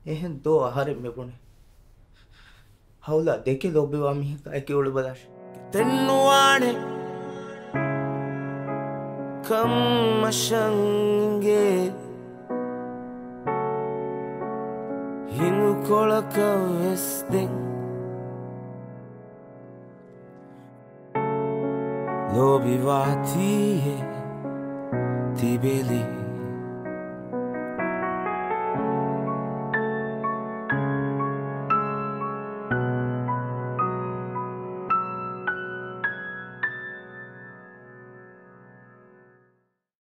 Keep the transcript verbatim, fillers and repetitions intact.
එහෙන් දෝ ආහාරෙ මෙබුනේ හවුලා දෙකේ ලොබ්බෙවා මිහික ඇකි උඩ බදාශ තෙන්නුවානේ කම්මශංගේ හිඟු කොලක වෙස්දෙන් ලෝබිවාතියේ තිබෙලි